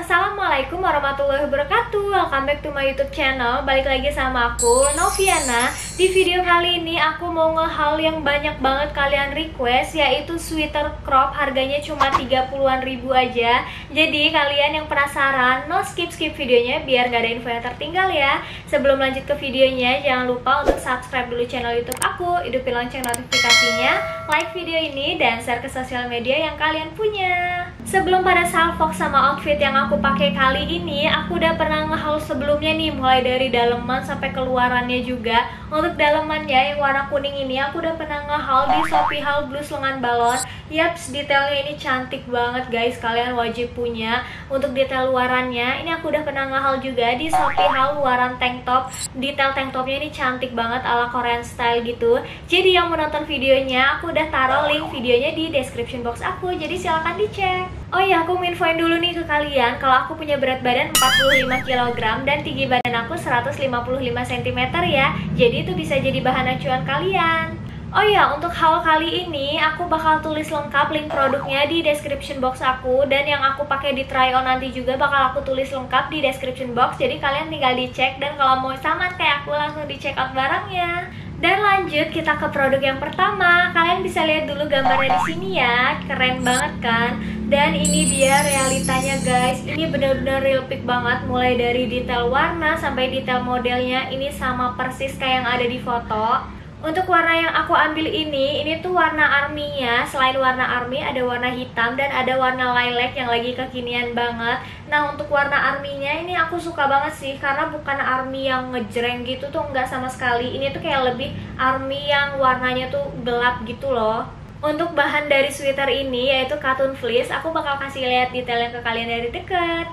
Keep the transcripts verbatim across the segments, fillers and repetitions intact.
Assalamualaikum warahmatullahi wabarakatuh. Welcome back to my YouTube channel. Balik lagi sama aku, Noviana. Di video kali ini aku mau nge-haul yang banyak banget kalian request, yaitu sweater crop. Harganya cuma tiga puluhan ribu aja. Jadi kalian yang penasaran, no skip-skip videonya biar gak ada info yang tertinggal ya. Sebelum lanjut ke videonya, jangan lupa untuk subscribe dulu channel YouTube aku, hidupin lonceng notifikasinya, like video ini, dan share ke sosial media yang kalian punya. Sebelum pada salfok sama outfit yang aku pakai kali ini, aku udah pernah nge-haul sebelumnya nih, mulai dari daleman sampai keluarannya juga. Untuk dalemannya yang warna kuning ini aku udah pernah nge-haul di Shopee Haul Blus lengan balon. Yaps, detailnya ini cantik banget guys, kalian wajib punya. Untuk detail luarannya, ini aku udah pernah nge-haul juga di Shopee Haul luaran tank top. Detail tank topnya ini cantik banget ala Korean style gitu. Jadi yang mau nonton videonya, aku udah taruh link videonya di description box aku, jadi silahkan dicek. Oh iya, aku mau infoin dulu nih ke kalian kalau aku punya berat badan empat puluh lima kilogram dan tinggi badan aku seratus lima puluh lima sentimeter ya. Jadi itu bisa jadi bahan acuan kalian. Oh iya, untuk haul kali ini aku bakal tulis lengkap link produknya di description box aku, dan yang aku pakai di try on nanti juga bakal aku tulis lengkap di description box. Jadi kalian tinggal dicek, dan kalau mau sama kayak aku langsung di check out barangnya. Dan lanjut kita ke produk yang pertama. Kalian bisa lihat dulu gambarnya di sini ya, keren banget kan? Dan ini dia realitanya guys. Ini bener-bener real pic banget, mulai dari detail warna sampai detail modelnya ini sama persis kayak yang ada di foto. Untuk warna yang aku ambil ini, ini tuh warna army-nya. Selain warna army, ada warna hitam dan ada warna lilac yang lagi kekinian banget. Nah, untuk warna army-nya ini aku suka banget sih, karena bukan army yang ngejreng gitu tuh, enggak sama sekali. Ini tuh kayak lebih army yang warnanya tuh gelap gitu loh. Untuk bahan dari sweater ini, yaitu cotton fleece, aku bakal kasih lihat detailnya ke kalian dari deket.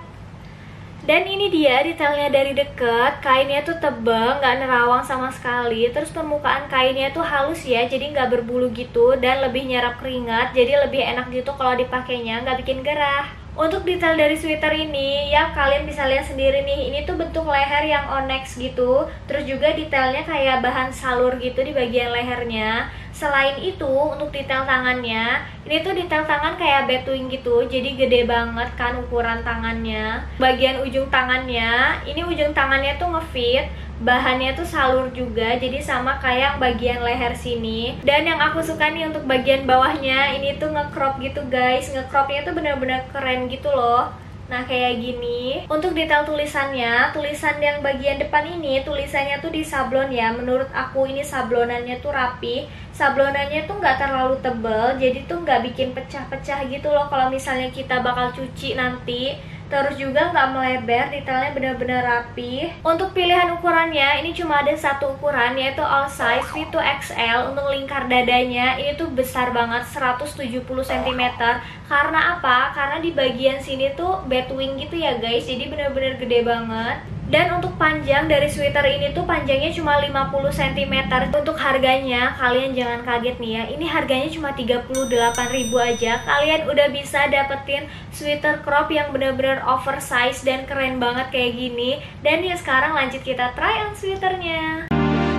Dan ini dia detailnya dari deket. Kainnya tuh tebal, nggak nerawang sama sekali. Terus permukaan kainnya tuh halus ya, jadi nggak berbulu gitu, dan lebih nyerap keringat, jadi lebih enak gitu kalau dipakainya, nggak bikin gerah. Untuk detail dari sweater ini, ya kalian bisa lihat sendiri nih, ini tuh bentuk leher yang onyx gitu. Terus juga detailnya kayak bahan salur gitu di bagian lehernya. Selain itu, untuk detail tangannya, ini tuh detail tangan kayak batwing gitu, jadi gede banget kan ukuran tangannya. Bagian ujung tangannya, ini ujung tangannya tuh ngefit, bahannya tuh salur juga, jadi sama kayak bagian leher sini. Dan yang aku suka nih untuk bagian bawahnya, ini tuh nge-crop gitu guys. Nge-cropnya tuh bener-bener keren gitu loh. Nah, kayak gini. Untuk detail tulisannya, tulisan yang bagian depan ini, tulisannya tuh di sablon ya. Menurut aku ini sablonannya tuh rapi. Sablonannya tuh nggak terlalu tebel, jadi tuh nggak bikin pecah-pecah gitu loh kalau misalnya kita bakal cuci nanti. Terus juga nggak melebar, detailnya benar-benar rapi. Untuk pilihan ukurannya, ini cuma ada satu ukuran, yaitu all size V two X L. Untuk lingkar dadanya, ini tuh besar banget, seratus tujuh puluh sentimeter. Karena apa? Karena di bagian sini tuh batwing gitu ya guys, jadi benar-benar gede banget. Dan untuk panjang dari sweater ini tuh panjangnya cuma lima puluh sentimeter. Untuk harganya, kalian jangan kaget nih ya, ini harganya cuma tiga puluh delapan ribu aja. Kalian udah bisa dapetin sweater crop yang bener-bener oversize dan keren banget kayak gini. Dan ya sekarang lanjut kita try on sweaternya.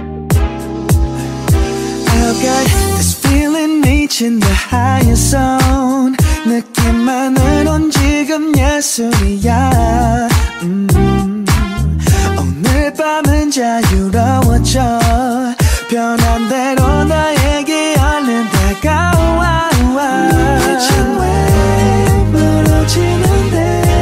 I've got this feeling reaching the highest zone. 느낌만으론 지금 예술이야. 음. 오늘 밤은 자유로워져. 변한 대로 나에게 얼른 다가와. 미친 왜 멀어지는데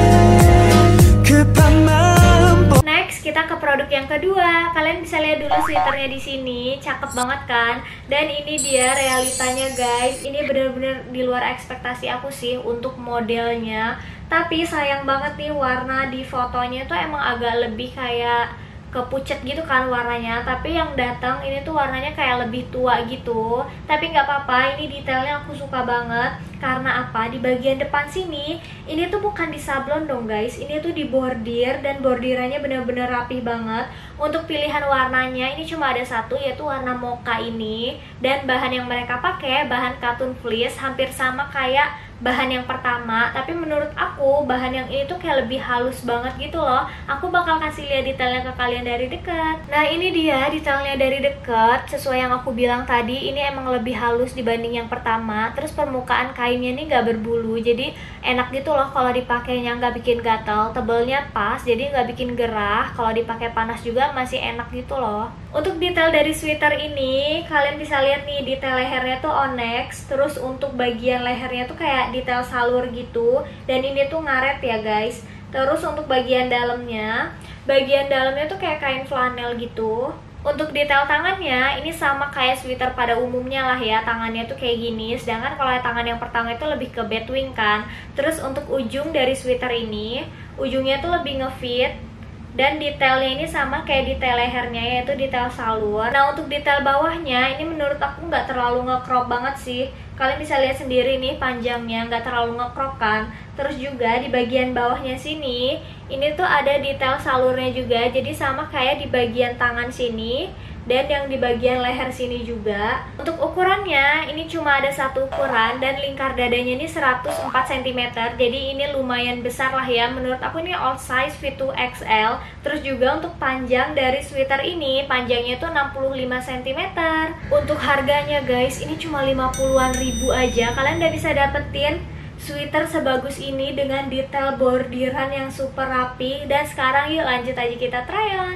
급한 마음. Next, kita ke produk yang kedua. Kalian bisa lihat dulu sweaternya di sini, cakep banget kan? Dan ini dia realitanya guys. Ini bener-bener di luar ekspektasi aku sih untuk modelnya. Tapi sayang banget nih, warna di fotonya tuh emang agak lebih kayak kepucet gitu kan warnanya, tapi yang datang ini tuh warnanya kayak lebih tua gitu. Tapi nggak apa-apa, ini detailnya aku suka banget. Karena apa? Di bagian depan sini, ini tuh bukan di sablon dong guys, ini tuh di bordir, dan bordirannya bener-bener rapi banget. Untuk pilihan warnanya ini cuma ada satu, yaitu warna mocha ini. Dan bahan yang mereka pakai bahan cotton fleece, hampir sama kayak bahan yang pertama, tapi menurut aku bahan yang ini tuh kayak lebih halus banget gitu loh. Aku bakal kasih lihat detailnya ke kalian dari dekat. Nah ini dia detailnya dari dekat. Sesuai yang aku bilang tadi, ini emang lebih halus dibanding yang pertama. Terus permukaan kainnya ini gak berbulu, jadi enak gitu loh kalau dipakainya, nggak bikin gatal. Tebelnya pas, jadi nggak bikin gerah. Kalau dipakai panas juga masih enak gitu loh. Untuk detail dari sweater ini, kalian bisa lihat nih detail lehernya tuh onyx. Terus untuk bagian lehernya tuh kayak detail salur gitu, dan ini tuh ngaret ya guys. Terus untuk bagian dalamnya, bagian dalamnya tuh kayak kain flanel gitu. Untuk detail tangannya, ini sama kayak sweater pada umumnya lah ya. Tangannya tuh kayak gini, sedangkan kalau tangan yang pertama itu lebih ke batwing kan. Terus untuk ujung dari sweater ini, ujungnya tuh lebih ngefit. Dan detailnya ini sama kayak detail lehernya, yaitu detail salur. Nah untuk detail bawahnya, ini menurut aku nggak terlalu nge-crop banget sih. Kalian bisa lihat sendiri nih panjangnya, nggak terlalu nge-crop kan. Terus juga di bagian bawahnya sini, ini tuh ada detail salurnya juga. Jadi sama kayak di bagian tangan sini, dan yang di bagian leher sini juga. Untuk ukurannya, ini cuma ada satu ukuran, dan lingkar dadanya ini seratus empat sentimeter. Jadi ini lumayan besar lah ya. Menurut aku ini all size fit to X L. Terus juga untuk panjang dari sweater ini, panjangnya itu enam puluh lima sentimeter. Untuk harganya guys, ini cuma lima puluhan ribu aja. Kalian udah bisa dapetin sweater sebagus ini dengan detail bordiran yang super rapi. Dan sekarang yuk lanjut aja kita try on.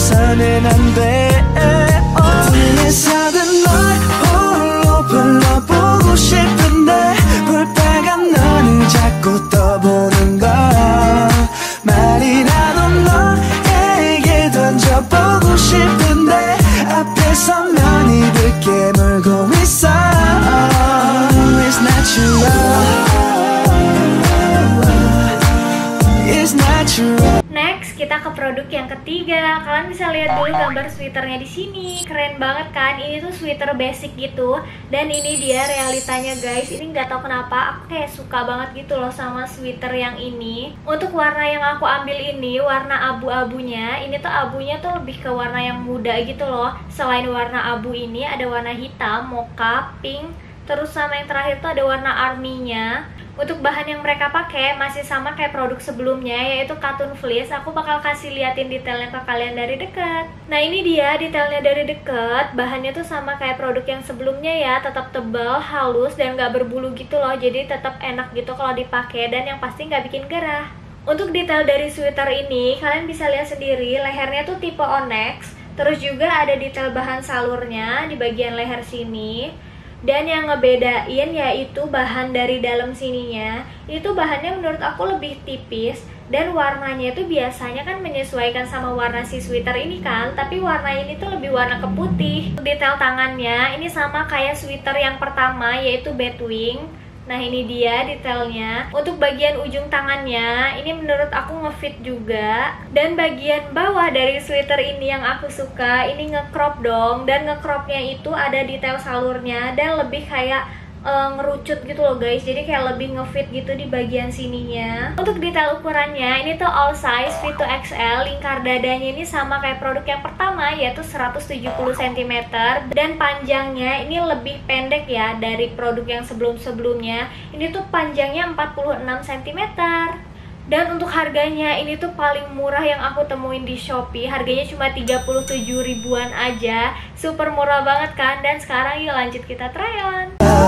Next, kita ke produk yang ketiga. Kalian bisa lihat dulu gambar sweaternya di sini. Keren banget kan? Ini tuh sweater basic gitu. Dan ini dia realitanya guys. Ini nggak tahu kenapa aku kayak suka banget gitu loh sama sweater yang ini. Untuk warna yang aku ambil ini, warna abu-abunya. Ini tuh abunya tuh lebih ke warna yang muda gitu loh. Selain warna abu ini, ada warna hitam, mocha, pink. Terus sama yang terakhir tuh ada warna army-nya. Untuk bahan yang mereka pakai masih sama kayak produk sebelumnya, yaitu cotton fleece. Aku bakal kasih liatin detailnya ke kalian dari dekat. Nah ini dia detailnya dari dekat. Bahannya tuh sama kayak produk yang sebelumnya ya, tetap tebal, halus, dan gak berbulu gitu loh. Jadi tetap enak gitu kalau dipakai, dan yang pasti gak bikin gerah. Untuk detail dari sweater ini, kalian bisa lihat sendiri, lehernya tuh tipe onyx. Terus juga ada detail bahan salurnya di bagian leher sini. Dan yang ngebedain yaitu bahan dari dalam sininya. Itu bahannya menurut aku lebih tipis. Dan warnanya itu biasanya kan menyesuaikan sama warna si sweater ini kan. Tapi warna ini tuh lebih warna ke putih. Detail tangannya ini sama kayak sweater yang pertama, yaitu batwing. Nah ini dia detailnya. Untuk bagian ujung tangannya, ini menurut aku ngefit juga. Dan bagian bawah dari sweater ini yang aku suka, ini nge-crop dong. Dan nge-cropnya itu ada detail salurnya, dan lebih kayak uh, ngerucut gitu loh guys. Jadi kayak lebih ngefit gitu di bagian sininya. Untuk detail ukurannya, ini tuh all size fit to X L. Lingkar dadanya ini sama kayak produk yang pertama, yaitu seratus tujuh puluh sentimeter. Dan panjangnya ini lebih pendek ya dari produk yang sebelum-sebelumnya. Ini tuh panjangnya empat puluh enam sentimeter. Dan untuk harganya ini tuh paling murah yang aku temuin di Shopee. Harganya cuma tiga puluh tujuh ribuan aja. Super murah banget kan? Dan sekarang yuk lanjut kita try on.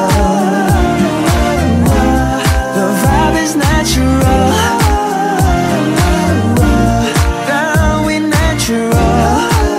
The vibe is natural. Going natural.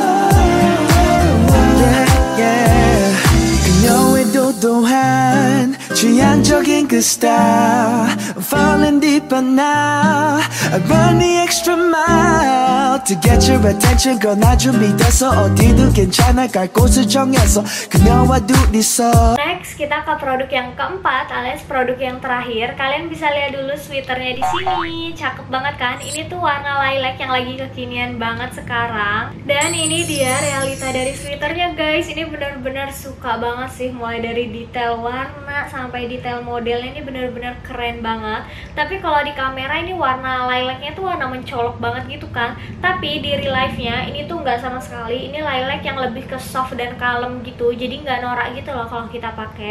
Yeah, yeah. 그녀의 도도한 취향적인 그 style. I'm falling deeper now. I run the extra mile to get your attention. 건 아주 믿어서 어디든 괜찮아. 갈 곳을 정해서 그녀와 둘이서. Next kita ke produk yang keempat alias produk yang terakhir. Kalian bisa lihat dulu sweaternya di sini. Cakep banget kan? Ini tuh warna lilac yang lagi kekinian banget sekarang. Dan ini dia realita dari sweaternya guys. Ini benar-benar suka banget sih. Mulai dari detail warna sampai detail modelnya ini benar-benar keren banget. Tapi kalau di kamera ini warna lilacnya tuh warna mencolok banget gitu kan. Tapi di real life-nya ini tuh nggak sama sekali. Ini lilac yang lebih ke soft dan kalem gitu. Jadi nggak norak gitu loh kalau kita pakai.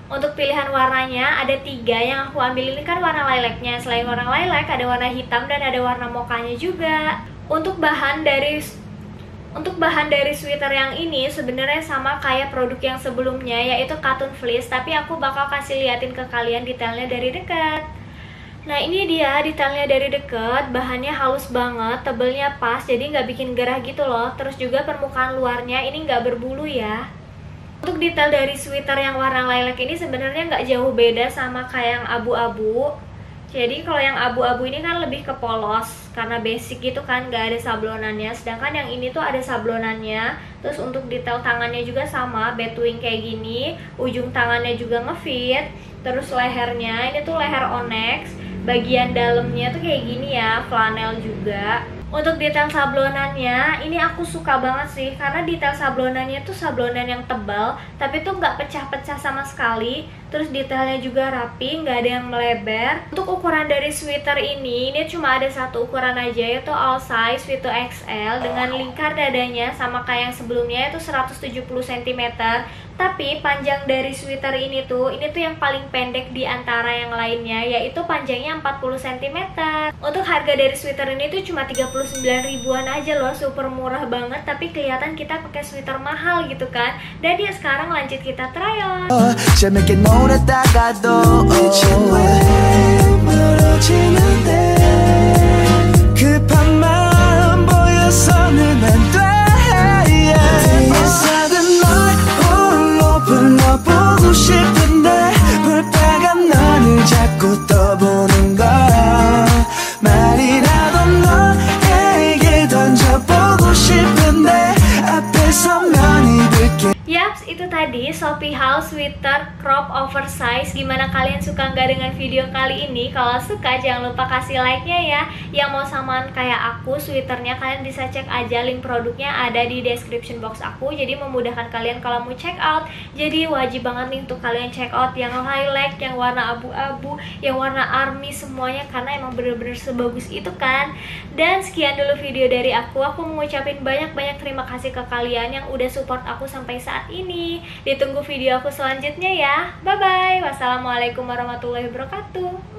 Untuk pilihan warnanya ada tiga, yang aku ambil ini kan warna lileknya. Selain warna lilac ada warna hitam dan ada warna mokanya juga. Untuk bahan dari Untuk bahan dari sweater yang ini sebenarnya sama kayak produk yang sebelumnya, yaitu cotton fleece, tapi aku bakal kasih liatin ke kalian detailnya dari dekat. Nah ini dia detailnya dari deket, bahannya halus banget, tebelnya pas, jadi nggak bikin gerah gitu loh. Terus juga permukaan luarnya ini nggak berbulu ya. Untuk detail dari sweater yang warna lilac ini sebenarnya nggak jauh beda sama kayak yang abu-abu. Jadi kalau yang abu-abu ini kan lebih ke polos, karena basic gitu kan, nggak ada sablonannya. Sedangkan yang ini tuh ada sablonannya. Terus untuk detail tangannya juga sama, batwing kayak gini. Ujung tangannya juga ngefit. Terus lehernya, ini tuh leher onyx. Bagian dalamnya tuh kayak gini ya, flanel juga. Untuk detail sablonannya, ini aku suka banget sih, karena detail sablonannya tuh sablonan yang tebal, tapi tuh nggak pecah-pecah sama sekali. Terus detailnya juga rapi, nggak ada yang melebar. Untuk ukuran dari sweater ini, ini cuma ada satu ukuran aja, yaitu all size itu X L, dengan lingkar dadanya sama kayak yang sebelumnya, yaitu seratus tujuh puluh sentimeter. Tapi panjang dari sweater ini tuh, ini tuh yang paling pendek di antara yang lainnya, yaitu panjangnya empat puluh sentimeter. Untuk harga dari sweater ini tuh cuma tiga puluh sembilan ribuan aja loh, super murah banget, tapi kelihatan kita pakai sweater mahal gitu kan. Dan ya sekarang lanjut kita try on. Yaps, itu tadi Shopee haul sweater crop oversize. Gimana, kalian suka nggak dengan video kali ini? Kalau suka jangan lupa kasih like-nya ya. Yang mau samaan kayak aku sweaternya, kalian bisa cek aja, link produknya ada di description box aku. Jadi memudahkan kalian kalau mau check out. Jadi wajib banget nih untuk kalian check out yang lilac, yang warna abu-abu, yang warna army, semuanya, karena emang bener-bener sebagus itu kan. Dan sekian dulu video dari aku. Aku mau ngucapin banyak-banyak terima kasih ke kalian yang udah support aku sampai saat ini. Ditunggu video aku selanjutnya ya. Bye bye. Wassalamualaikum warahmatullahi wabarakatuh.